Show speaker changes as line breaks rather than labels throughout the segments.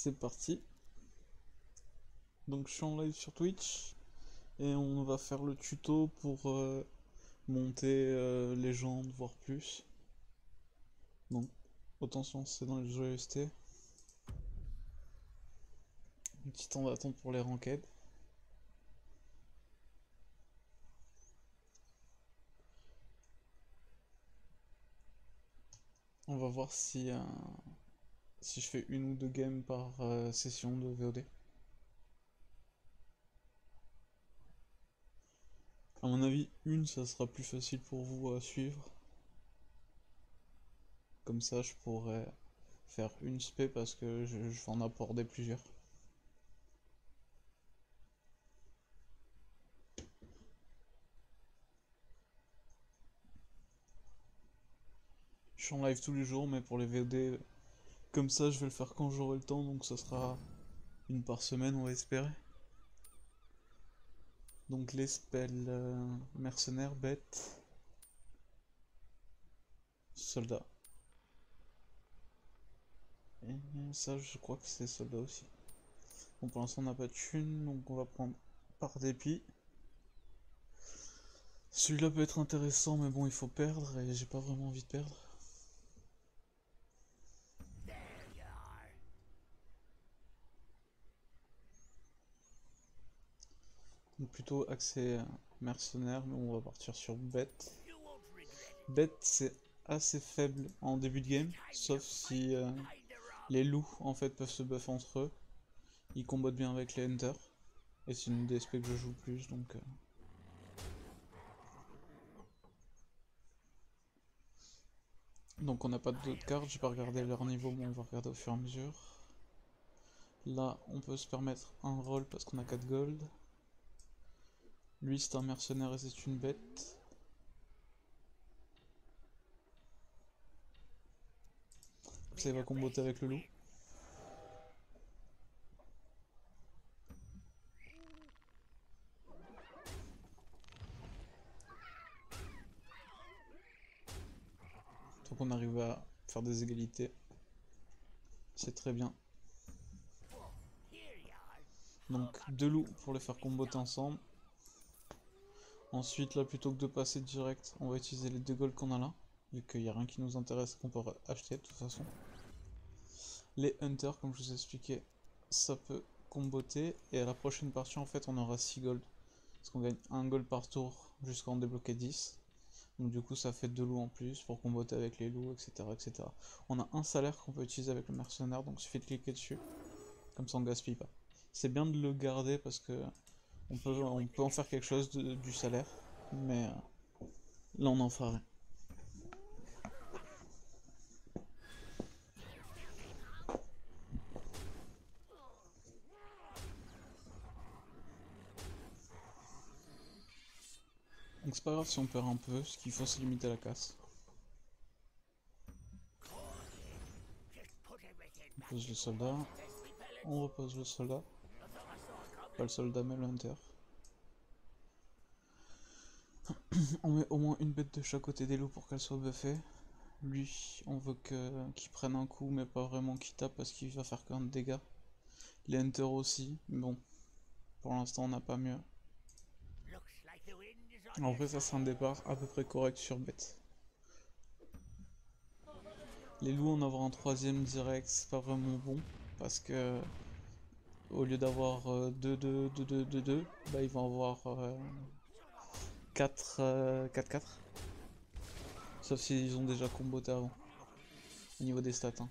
C'est parti. Donc je suis en live sur Twitch et on va faire le tuto pour monter légende voire plus. Donc autant se lancer dans les joyeusetés. Un petit temps d'attente pour les ranked. On va voir si je fais une ou deux games par session de VOD. À mon avis, une, ça sera plus facile pour vous à suivre. Comme ça, je pourrais faire une spé parce que je vais en aborder plusieurs. Je suis en live tous les jours, mais pour les VOD, comme ça, je vais le faire quand j'aurai le temps, donc ça sera une par semaine, on va espérer. Donc les spells mercenaires, bêtes, soldats. Et ça, je crois que c'est soldat aussi. Bon, pour l'instant, on n'a pas de thune, donc on va prendre par dépit. Celui-là peut être intéressant, mais bon, il faut perdre, et j'ai pas vraiment envie de perdre. Donc plutôt accès mercenaire, mais on va partir sur bête. Bête, c'est assez faible en début de game, sauf si les loups en fait peuvent se buff entre eux. Ils combattent bien avec les hunters. Et c'est une DSP que je joue plus, donc... Donc on n'a pas d'autres cartes, j'ai pas regardé leur niveau, mais on va regarder au fur et à mesure. Là, on peut se permettre un roll parce qu'on a 4 gold. Lui, c'est un mercenaire et c'est une bête. Ça, il va comboter avec le loup. Donc on arrive à faire des égalités. C'est très bien. Donc 2 loups pour les faire comboter ensemble. Ensuite, là, plutôt que de passer direct, on va utiliser les 2 golds qu'on a là. Vu qu'il n'y a rien qui nous intéresse qu'on peut acheter de toute façon. Les hunters, comme je vous ai expliqué, ça peut comboter. Et à la prochaine partie, en fait, on aura 6 gold. Parce qu'on gagne 1 gold par tour jusqu'à en débloquer 10. Donc du coup, ça fait 2 loups en plus pour comboter avec les loups, etc., etc. On a un salaire qu'on peut utiliser avec le mercenaire, donc il suffit de cliquer dessus. Comme ça, on gaspille pas. C'est bien de le garder parce que on peut en faire quelque chose du salaire. Mais là, on en fera rien. Donc c'est pas grave si on perd un peu, ce qu'il faut c'est limiter la casse. On pose le soldat, on repose le soldat, pas le soldat mais le hunter. On met au moins une bête de chaque côté des loups pour qu'elle soit buffée. Lui, on veut qu'il prenne un coup mais pas vraiment qu'il tape parce qu'il va faire qu'un de dégâts. Les hunters aussi, mais bon, pour l'instant on n'a pas mieux. En vrai ça c'est un départ à peu près correct sur bête. Les loups en avoir un troisième direct c'est pas vraiment bon parce que au lieu d'avoir 2, bah ils vont avoir 4-4. Sauf s'ils ont déjà comboté avant. Au niveau des stats. Hein.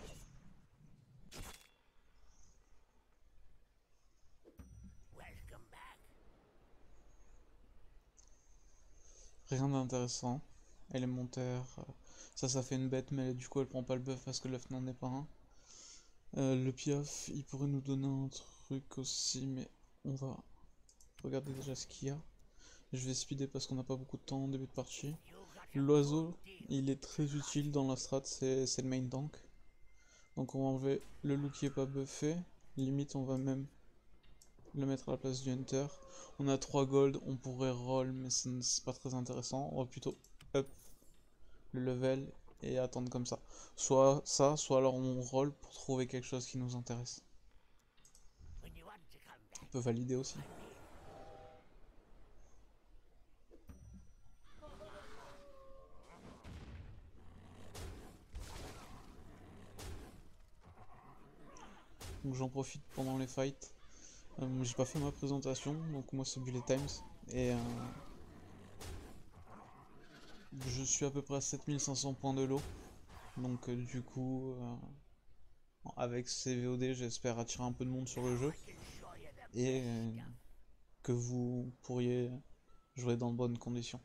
Rien d'intéressant. Élémentaire. Ça fait une bête, mais du coup elle prend pas le buff parce que l'œuf n'en est pas un. Le piaf, il pourrait nous donner un truc aussi, mais on va regarder déjà ce qu'il y a. Je vais speeder parce qu'on n'a pas beaucoup de temps en début de partie. L'oiseau, il est très utile dans la strat, c'est le main tank. Donc on va enlever le loup qui est pas buffé. Limite on va même le mettre à la place du hunter. On a 3 gold, on pourrait roll mais c'est pas très intéressant. On va plutôt up le level et attendre comme ça. Soit ça, soit alors on roll pour trouver quelque chose qui nous intéresse. On peut valider aussi. Donc j'en profite pendant les fights. J'ai pas fait ma présentation, donc moi c'est Bullet Times. Et je suis à peu près à 7500 points de lot. Donc du coup, avec ces VOD, j'espère attirer un peu de monde sur le jeu. Et que vous pourriez jouer dans de bonnes conditions.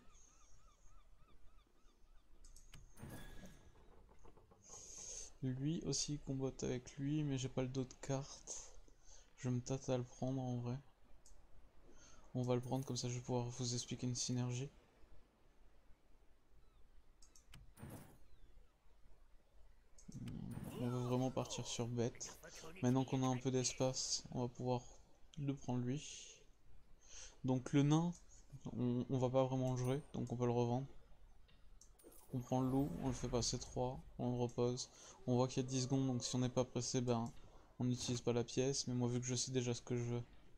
Lui aussi combatte avec lui, mais j'ai pas le dos de carte. Je me tâte à le prendre en vrai. On va le prendre comme ça, je vais pouvoir vous expliquer une synergie. On veut vraiment partir sur bête. Maintenant qu'on a un peu d'espace, on va pouvoir le prendre lui. Donc le nain, on va pas vraiment le jouer, donc on peut le revendre. On prend le loup, on le fait passer 3, on le repose. On voit qu'il y a 10 secondes, donc si on n'est pas pressé, ben on n'utilise pas la pièce. Mais moi, vu que je sais déjà ce que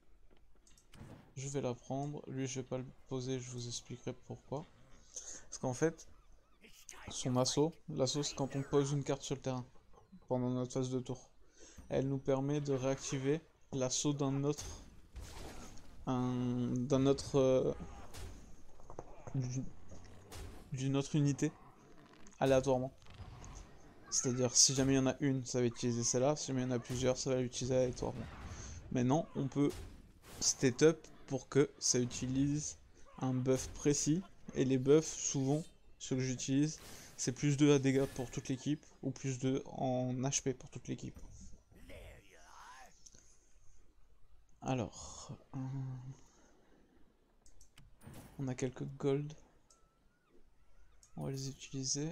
je vais la prendre. Lui, je vais pas le poser, je vous expliquerai pourquoi. Parce qu'en fait, son assaut, l'assaut c'est quand on pose une carte sur le terrain pendant notre phase de tour. Elle nous permet de réactiver l'assaut d'un autre, d'une autre unité aléatoirement. C'est-à-dire si jamais il y en a une, ça va utiliser celle-là, si jamais il y en a plusieurs, ça va l'utiliser aléatoirement. Maintenant, on peut state up pour que ça utilise un buff précis, et les buffs, souvent, ceux que j'utilise, c'est plus 2 à dégâts pour toute l'équipe, ou plus 2 en HP pour toute l'équipe. Alors, on a quelques gold, on va les utiliser.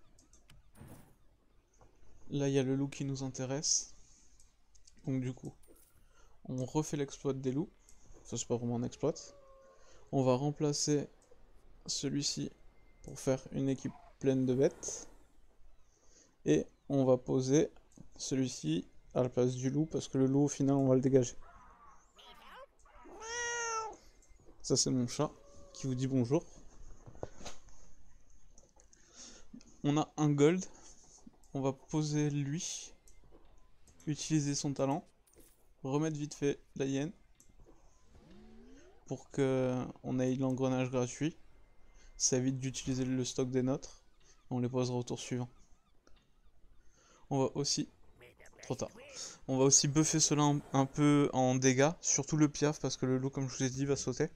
Là, il y a le loup qui nous intéresse, donc du coup, on refait l'exploit des loups, ça c'est pas vraiment un exploit. On va remplacer celui-ci pour faire une équipe pleine de bêtes. Et on va poser celui-ci à la place du loup, parce que le loup au final on va le dégager. Ça c'est mon chat qui vous dit bonjour. On a un gold, on va poser lui, utiliser son talent, remettre vite fait la hyène pour que on ait l'engrenage gratuit. Ça évite d'utiliser le stock des nôtres. On les posera au tour suivant. On va aussi... Trop tard. On va aussi buffer cela un peu en dégâts, surtout le piaf parce que le loup, comme je vous ai dit, va sauter.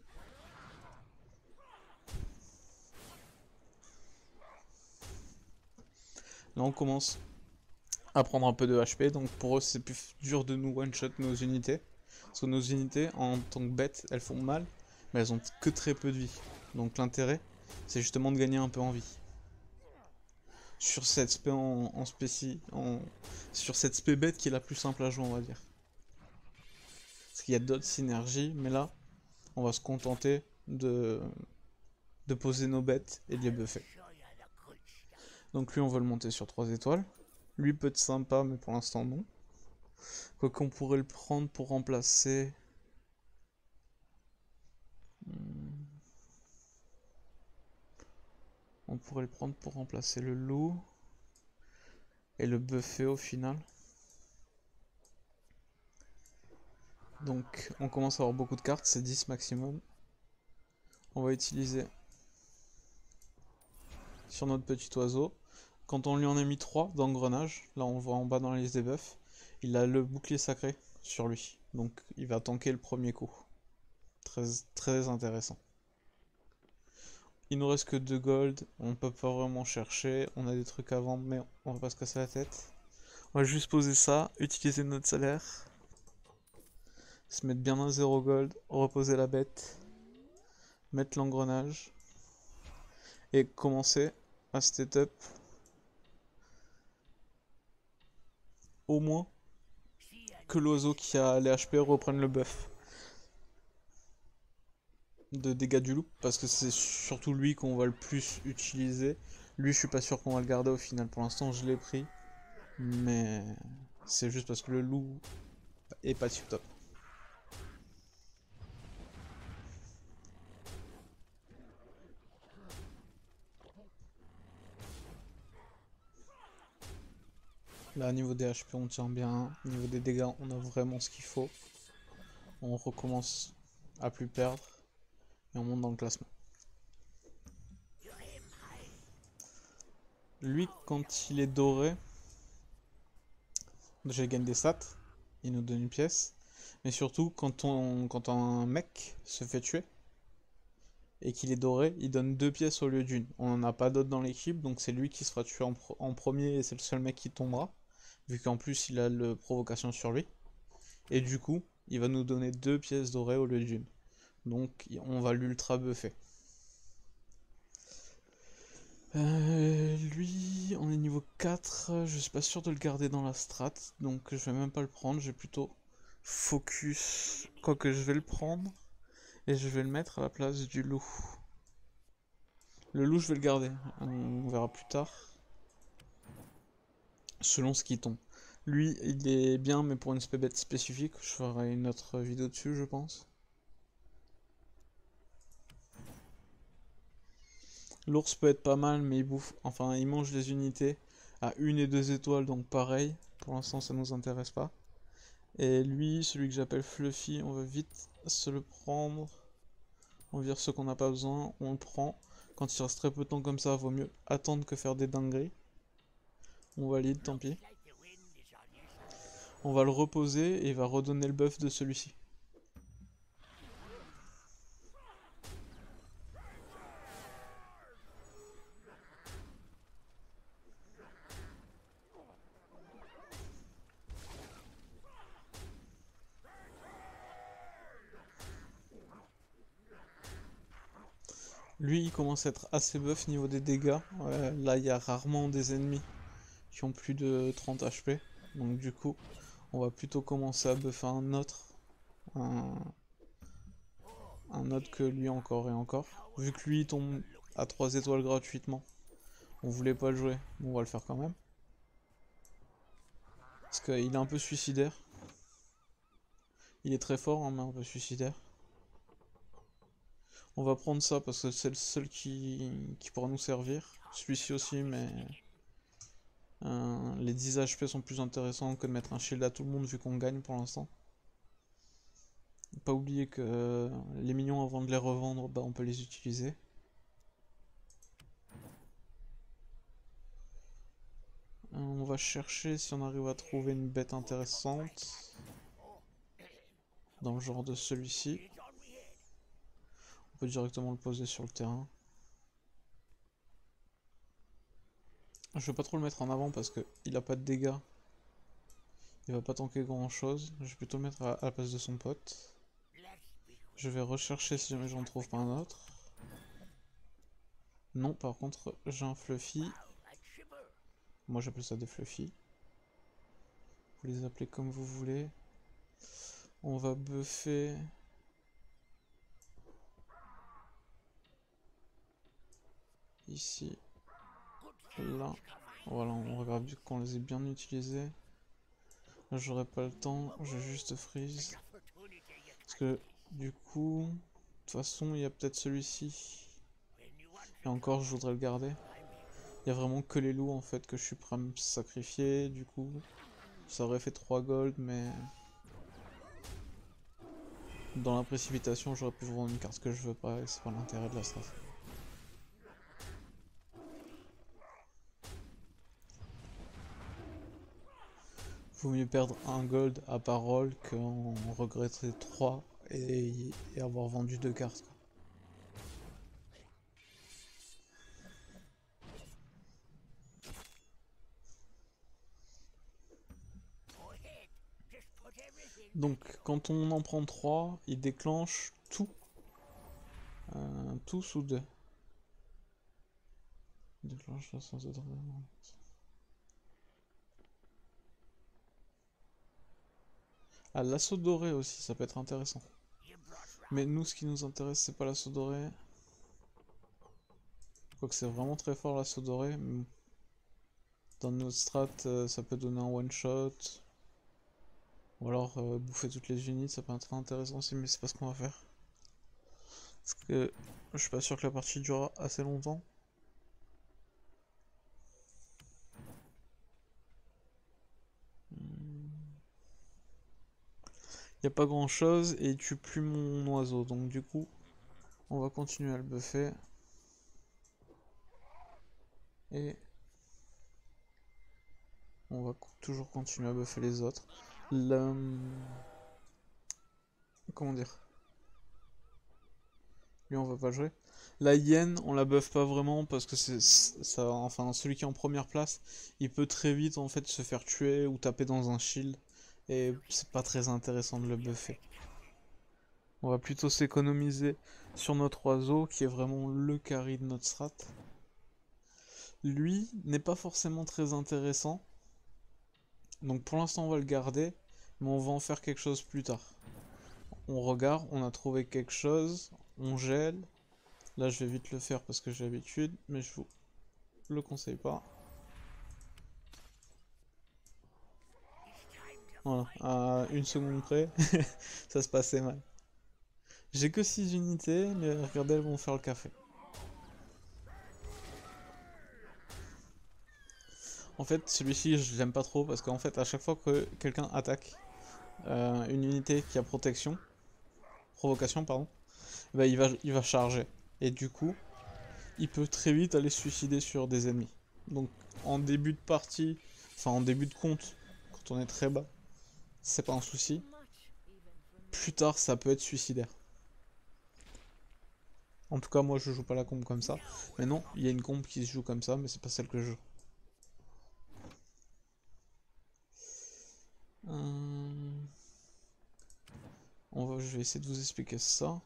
Là on commence à prendre un peu de HP, donc pour eux c'est plus dur de nous one-shot nos unités. Parce que nos unités, en tant que bêtes, elles font mal, mais elles ont que très peu de vie. Donc l'intérêt, c'est justement de gagner un peu en vie. Sur cette spé sur cette spé bête qui est la plus simple à jouer, on va dire. Parce qu'il y a d'autres synergies, mais là, on va se contenter de poser nos bêtes et de les buffer. Donc lui, on va le monter sur 3 étoiles. Lui peut être sympa, mais pour l'instant non. Quoi qu'on pourrait le prendre pour remplacer... On pourrait le prendre pour remplacer le loup. Et le buffer au final. Donc on commence à avoir beaucoup de cartes, c'est 10 maximum. On va utiliser sur notre petit oiseau. Quand on lui en a mis 3 d'engrenage, là on voit en bas dans la liste des buffs, il a le bouclier sacré sur lui. Donc il va tanker le premier coup. Très, très intéressant. Il nous reste que 2 gold, on peut pas vraiment chercher, on a des trucs à vendre mais on va pas se casser la tête. On va juste poser ça, utiliser notre salaire, se mettre bien à 0 gold, reposer la bête, mettre l'engrenage et commencer à state up au moins que l'oiseau qui a les HP reprenne le buff de dégâts du loup, parce que c'est surtout lui qu'on va le plus utiliser. Lui, je suis pas sûr qu'on va le garder au final. Pour l'instant, je l'ai pris. Mais c'est juste parce que le loup est pas tip top. Là, niveau des HP, on tient bien. Niveau des dégâts, on a vraiment ce qu'il faut. On recommence à plus perdre. Et on monte dans le classement. Lui, quand il est doré, déjà il gagne des stats. Il nous donne une pièce. Mais surtout, quand un mec se fait tuer et qu'il est doré, il donne 2 pièces au lieu d'une. On n'en a pas d'autres dans l'équipe, donc c'est lui qui sera tué en premier et c'est le seul mec qui tombera. Vu qu'en plus il a le provocation sur lui. Et du coup, il va nous donner 2 pièces dorées au lieu d'une. Donc on va l'ultra buffer. Lui, on est niveau 4, je suis pas sûr de le garder dans la strat, donc je vais même pas le prendre, je vais plutôt focus, quoique je vais le prendre, et je vais le mettre à la place du loup. Le loup, je vais le garder, on verra plus tard, selon ce qui tombe. Lui, il est bien, mais pour une spébête spécifique, je ferai une autre vidéo dessus, je pense. L'ours peut être pas mal, mais il bouffe, enfin, il mange les unités à 1 et 2 étoiles, donc pareil, pour l'instant ça nous intéresse pas. Et lui, celui que j'appelle Fluffy, on va vite se le prendre. On vire ce qu'on n'a pas besoin, on le prend. Quand il reste très peu de temps comme ça, vaut mieux attendre que faire des dingueries. On valide, tant pis. On va le reposer et il va redonner le buff de celui-ci. Lui, il commence à être assez buff niveau des dégâts. Là, il y a rarement des ennemis qui ont plus de 30 HP. Donc du coup, on va plutôt commencer à buffer un autre. Un autre que lui encore et encore. Vu que lui, il tombe à 3 étoiles gratuitement. On voulait pas le jouer, mais on va le faire quand même. Parce qu'il est un peu suicidaire. Il est très fort, hein, mais un peu suicidaire. On va prendre ça parce que c'est le seul qui pourra nous servir. Celui-ci aussi, mais les 10 HP sont plus intéressants que de mettre un shield à tout le monde vu qu'on gagne pour l'instant. Pas oublier que les minions, avant de les revendre, bah, on peut les utiliser. On va chercher si on arrive à trouver une bête intéressante. Dans le genre de celui-ci. On peut directement le poser sur le terrain. Je vais pas trop le mettre en avant parce qu'il a pas de dégâts. Il va pas tanker grand chose. Je vais plutôt le mettre à la place de son pote. Je vais rechercher si jamais j'en trouve pas un autre. Non, par contre, j'ai un Fluffy. Moi j'appelle ça des Fluffy. Vous les appelez comme vous voulez. On va buffer. Ici. Là. Voilà, on regarde vu qu'on les ait bien utilisés. Là j'aurai pas le temps, je vais juste freeze. Parce que du coup, de toute façon il y a peut-être celui-ci. Et encore je voudrais le garder. Il y a vraiment que les loups en fait que je suis prêt à me sacrifier. Du coup, ça aurait fait 3 gold, mais dans la précipitation j'aurais pu vous vendre une carte que je veux pas et c'est pas l'intérêt de la strat. Vaut mieux perdre un gold à parole qu'en regretter 3 et avoir vendu 2 cartes. Donc quand on en prend 3, il déclenche tout. Tous ou deux. Déclenche la sans être vraiment. Ah, l'assaut doré aussi, ça peut être intéressant. Mais nous, ce qui nous intéresse, c'est pas l'assaut doré. Quoique c'est vraiment très fort l'assaut doré. Mais bon. Dans notre strat, ça peut donner un one shot. Ou alors bouffer toutes les unités, ça peut être intéressant aussi, mais c'est pas ce qu'on va faire. Parce que je suis pas sûr que la partie durera assez longtemps. Y a pas grand chose et il tue plus mon oiseau, donc du coup, on va continuer à le buffer. Et on va toujours continuer à buffer les autres. Comment dire? Lui, on va pas le jouer. La hyène, on la buff pas vraiment parce que c'est ça. Enfin, celui qui est en première place, il peut très vite en fait se faire tuer ou taper dans un shield. Et c'est pas très intéressant de le buffer. On va plutôt s'économiser sur notre oiseau qui est vraiment le carry de notre strat. Lui n'est pas forcément très intéressant. Donc pour l'instant on va le garder, mais on va en faire quelque chose plus tard. On regarde, on a trouvé quelque chose, on gèle. Là je vais vite le faire parce que j'ai l'habitude, mais je vous le conseille pas. Voilà, à une seconde près, ça se passait mal. J'ai que 6 unités, mais regardez, elles vont faire le café. En fait, celui-ci, je l'aime pas trop parce qu'en fait, à chaque fois que quelqu'un attaque une unité qui a provocation, pardon, bah, il va charger. Et du coup, il peut très vite aller se suicider sur des ennemis. Donc, en début de partie, enfin en début de compte, quand on est très bas, c'est pas un souci. Plus tard, ça peut être suicidaire. En tout cas, moi, je joue pas la combe comme ça. Mais non, il y a une combe qui se joue comme ça, mais c'est pas celle que je joue. Je vais essayer de vous expliquer ça.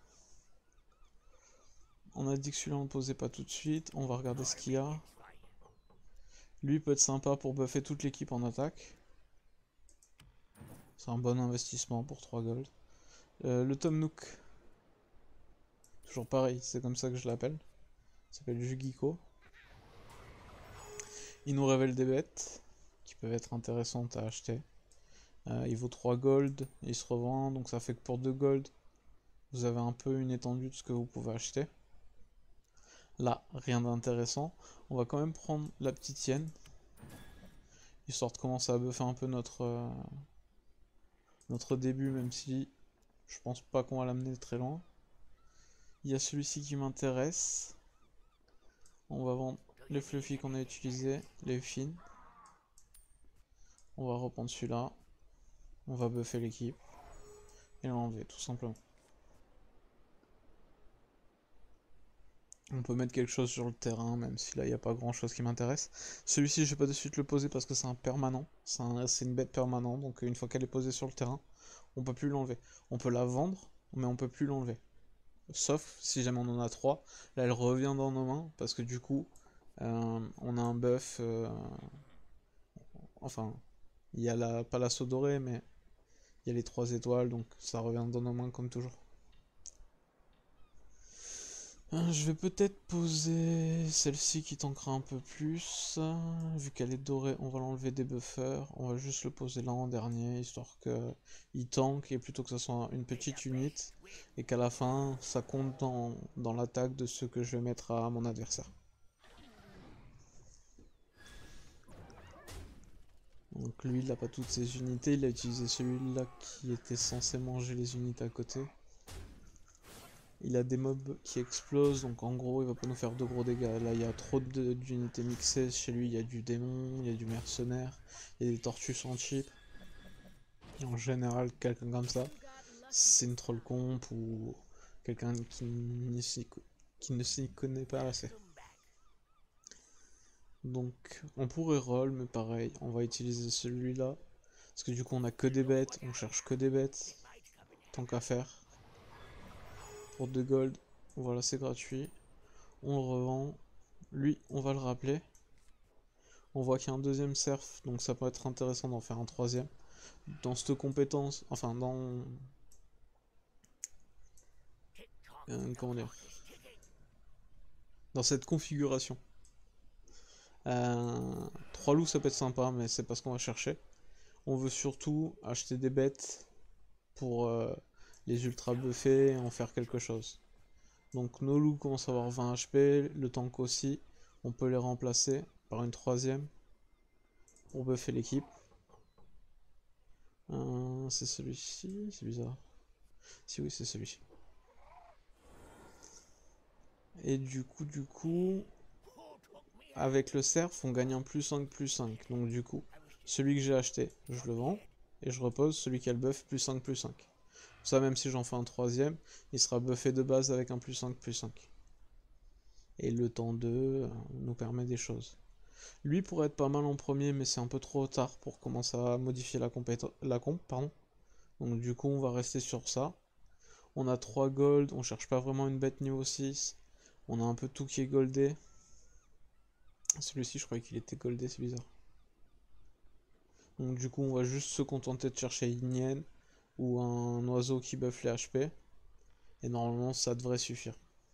On a dit que celui-là on ne posait pas tout de suite. On va regarder ce qu'il y a. Lui peut être sympa pour buffer toute l'équipe en attaque. C'est un bon investissement pour 3 gold. Le Tom Nook. Toujours pareil, c'est comme ça que je l'appelle. Il s'appelle Jugiko. Il nous révèle des bêtes qui peuvent être intéressantes à acheter. Il vaut 3 gold, il se revend, donc ça fait que pour 2 gold, vous avez un peu une étendue de ce que vous pouvez acheter. Là, rien d'intéressant. On va quand même prendre la petite hyène, histoire de commencer à buffer un peu notre début, même si je pense pas qu'on va l'amener très loin. Il y a celui-ci qui m'intéresse. On va vendre les fluffy qu'on a utilisés, les fines. On va reprendre celui-là. On va buffer l'équipe. Et l'enlever, tout simplement. On peut mettre quelque chose sur le terrain, même si là il n'y a pas grand chose qui m'intéresse. Celui-ci, je vais pas de suite le poser parce que c'est un permanent. C'est une bête permanente, donc une fois qu'elle est posée sur le terrain, on peut plus l'enlever. On peut la vendre, mais on peut plus l'enlever. Sauf si jamais on en a 3. Là, elle revient dans nos mains parce que du coup, on a un buff. Enfin, il y a pas l'assaut doré, mais il y a les 3 étoiles, donc ça revient dans nos mains comme toujours. Je vais peut-être poser celle-ci qui tankera un peu plus. Vu qu'elle est dorée, on va l'enlever des buffers. On va juste le poser là en dernier, histoire qu'il tank et plutôt que ça soit une petite unité. Et qu'à la fin, ça compte dans l'attaque de ce que je vais mettre à mon adversaire. Donc lui, il n'a pas toutes ses unités. Il a utilisé celui-là qui était censé manger les unités à côté. Il a des mobs qui explosent, donc en gros il va pas nous faire de gros dégâts. Là il y a trop d'unités mixées, chez lui il y a du démon, il y a du mercenaire, il y a des tortues sans chip. En général quelqu'un comme ça, c'est une troll comp ou quelqu'un qui ne s'y connaît pas assez. Donc on pourrait roll, mais pareil, on va utiliser celui-là. Parce que du coup on a que des bêtes, on cherche que des bêtes. Tant qu'à faire. Pour 2 gold, voilà c'est gratuit. On le revend. Lui, on va le rappeler. On voit qu'il y a un deuxième surf, donc ça peut être intéressant d'en faire un troisième. Dans cette compétence, enfin dans... comment dire? dans cette configuration. 3 loups ça peut être sympa, mais c'est pas ce qu'on va chercher. On veut surtout acheter des bêtes pour les ultra buffés et en faire quelque chose. Donc nos loups commencent à avoir 20 HP, le tank aussi. On peut les remplacer par une troisième pour buffer l'équipe. C'est celui-ci, c'est bizarre. Si oui, c'est celui-ci. Et du coup, avec le cerf, on gagne un plus 5, plus 5. Donc du coup, celui que j'ai acheté, je le vends. Et je repose celui qui a le buff plus 5, plus 5. Ça, même si j'en fais un troisième, il sera buffé de base avec un plus 5, plus 5. Et le temps 2 nous permet des choses. Lui pourrait être pas mal en premier, mais c'est un peu trop tard pour commencer à modifier la comp, pardon. Donc du coup, on va rester sur ça. On a 3 gold, on cherche pas vraiment une bête niveau 6. On a un peu tout qui est goldé. Celui-ci, je croyais qu'il était goldé, c'est bizarre. Donc du coup, on va juste se contenter de chercher une hyène ou un oiseau qui buff les HP. Et normalement, ça devrait suffire.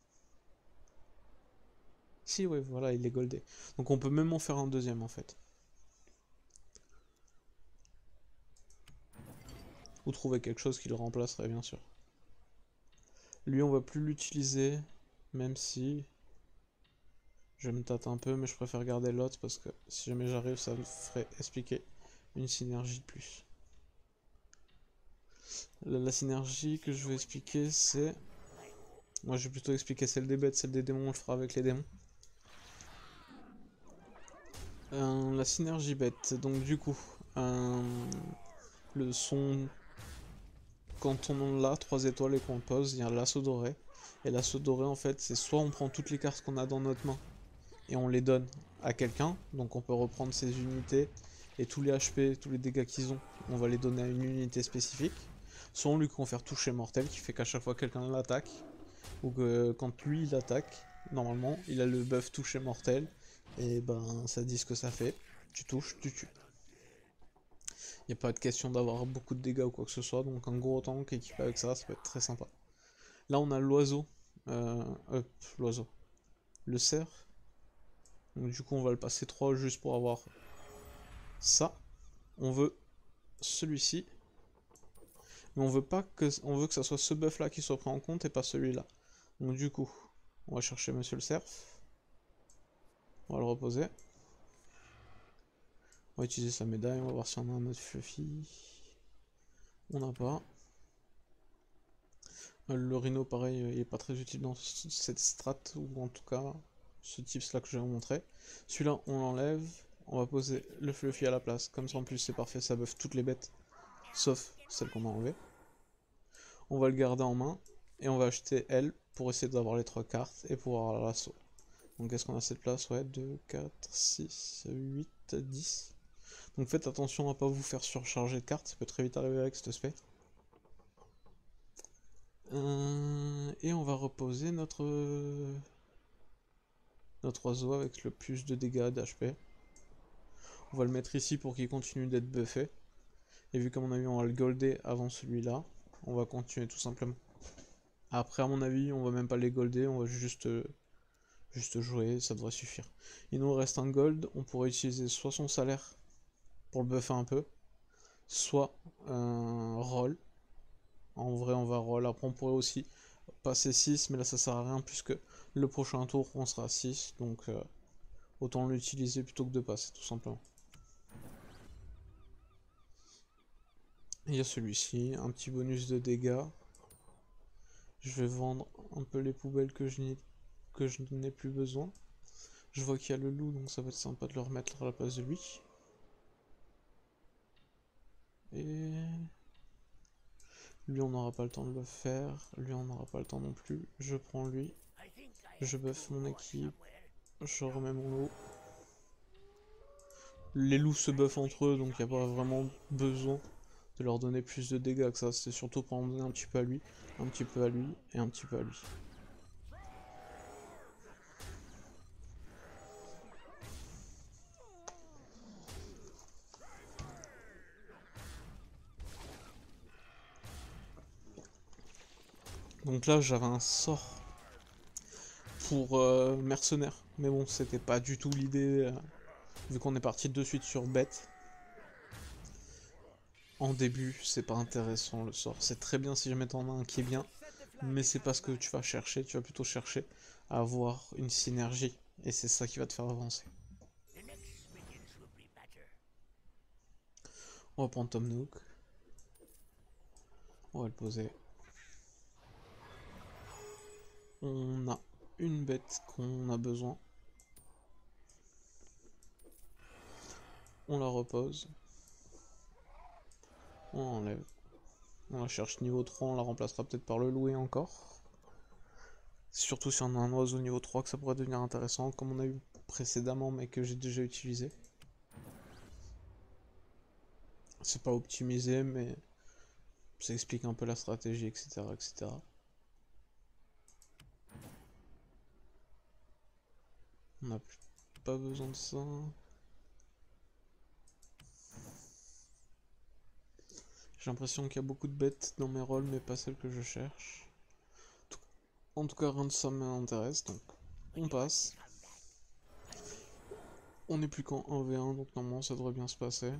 Si, ouais, voilà, il est goldé. Donc on peut même en faire un deuxième, en fait. Ou trouver quelque chose qui le remplacerait, bien sûr. Lui, on va plus l'utiliser, même si je me tâte un peu, mais je préfère garder l'autre parce que si jamais j'arrive, ça me ferait expliquer une synergie de plus. La synergie que je vais expliquer, c'est... Moi, je vais plutôt expliquer celle des bêtes, celle des démons, on le fera avec les démons. La synergie bête, donc du coup, le son... Quand on l'a 3 étoiles et qu'on le pose, il y a l'assaut doré. Et l'assaut doré, en fait, c'est soit on prend toutes les cartes qu'on a dans notre main et on les donne à quelqu'un, donc on peut reprendre ses unités et tous les HP, tous les dégâts qu'ils ont, on va les donner à une unité spécifique. Soit on lui confère toucher mortel, qui fait qu'à chaque fois quelqu'un l'attaque, ou que quand lui il attaque, normalement il a le buff toucher mortel, et ben ça dit ce que ça fait, tu touches, tu tues. Il n'y a pas de question d'avoir beaucoup de dégâts ou quoi que ce soit, donc un gros tank équipé avec ça, ça peut être très sympa. Là on a l'oiseau, l'oiseau, le cerf. Donc du coup on va le passer 3 juste pour avoir ça. On veut celui-ci. Mais on veut pas que. On veut que ça soit ce buff là qui soit pris en compte et pas celui-là. Donc du coup, on va chercher Monsieur le Cerf. On va le reposer. On va utiliser sa médaille, on va voir si on a un autre Fluffy. On n'a pas. Le Rhino pareil, il est pas très utile dans cette strat, ou en tout cas ce tips là que je vais vous montrer. Celui-là on l'enlève, on va poser le Fluffy à la place, comme ça en plus c'est parfait, ça buff toutes les bêtes, sauf celle qu'on a enlevée. On va le garder en main, et on va acheter elle, pour essayer d'avoir les 3 cartes, et pour avoir l'assaut. Donc est-ce qu'on a cette place? Ouais, 2, 4, 6, 8, 10. Donc faites attention à pas vous faire surcharger de cartes, ça peut très vite arriver avec cet aspect. Et on va reposer notre oiseau avec le plus de dégâts d'HP. On va le mettre ici pour qu'il continue d'être buffé. Et vu qu'à mon avis on va le golder avant celui-là, on va continuer tout simplement. Après à mon avis on va même pas les golder, on va juste jouer, ça devrait suffire. Il nous reste un gold, on pourrait utiliser soit son salaire pour le buffer un peu, soit un roll. En vrai on va roll, après on pourrait aussi passer 6, mais là ça sert à rien puisque le prochain tour on sera à 6, donc autant l'utiliser plutôt que de passer tout simplement. Il y a celui-ci, un petit bonus de dégâts. Je vais vendre un peu les poubelles que je n'ai plus besoin. Je vois qu'il y a le loup, donc ça va être sympa de le remettre à la place de lui. Et... lui on n'aura pas le temps de le faire, lui on n'aura pas le temps non plus. Je prends lui, je buff mon équipe, je remets mon loup. Les loups se buffent entre eux, donc il n'y a pas vraiment besoin de leur donner plus de dégâts que ça. C'était surtout pour en donner un petit peu à lui, un petit peu à lui, et un petit peu à lui. Donc là j'avais un sort pour mercenaire. Mais bon, c'était pas du tout l'idée, vu qu'on est parti de suite sur bête. En début, c'est pas intéressant le sort. C'est très bien si jamais t'en as un qui est bien, mais c'est pas ce que tu vas chercher. Tu vas plutôt chercher à avoir une synergie, et c'est ça qui va te faire avancer. On va prendre Tom Nook. On va le poser. On a une bête qu'on a besoin. On la repose. On enlève. On la cherche niveau 3, on la remplacera peut-être par le louer encore. Surtout si on a un oiseau niveau 3 que ça pourrait devenir intéressant, comme on a eu précédemment mais que j'ai déjà utilisé. C'est pas optimisé mais ça explique un peu la stratégie, etc. etc. On n'a pas besoin de ça. J'ai l'impression qu'il y a beaucoup de bêtes dans mes rôles mais pas celles que je cherche. En tout cas rien de ça m'intéresse donc on passe. On n'est plus qu'en 1v1 donc normalement ça devrait bien se passer.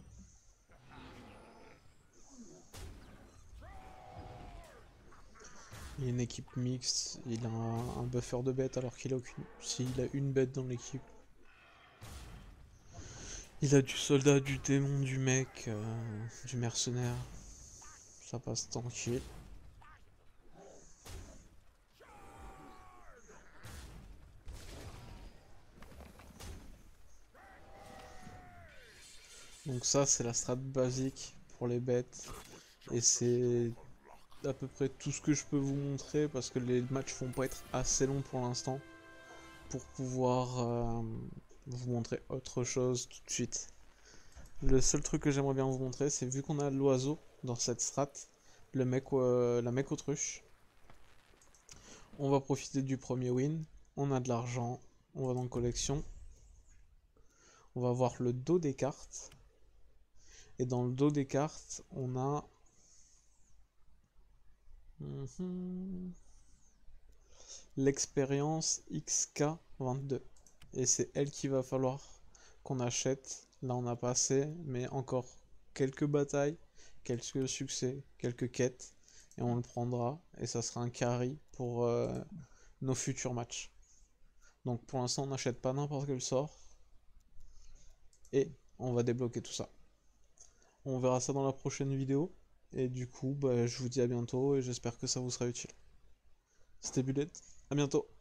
Il y a une équipe mixte, il a un buffer de bêtes alors qu'il a aucune. S'il a une bête dans l'équipe. Il a du soldat, du démon, du mec, du mercenaire. Ça passe tranquille. Donc ça c'est la strat basique pour les bêtes. Et c'est à peu près tout ce que je peux vous montrer parce que les matchs vont pas être assez longs pour l'instant. Pour pouvoir vous montrer autre chose tout de suite. Le seul truc que j'aimerais bien vous montrer, c'est vu qu'on a l'oiseau dans cette strat, la mec autruche, on va profiter du premier win, on a de l'argent, on va dans collection, on va voir le dos des cartes, et dans le dos des cartes, on a l'expérience XK22, et c'est elle qu'il va falloir qu'on achète. Là on a passé, mais encore quelques batailles, quelques succès, quelques quêtes, et on le prendra, et ça sera un carry pour nos futurs matchs. Donc pour l'instant on n'achète pas n'importe quel sort, et on va débloquer tout ça. On verra ça dans la prochaine vidéo, et du coup bah, je vous dis à bientôt, et j'espère que ça vous sera utile. C'était Bullet, à bientôt.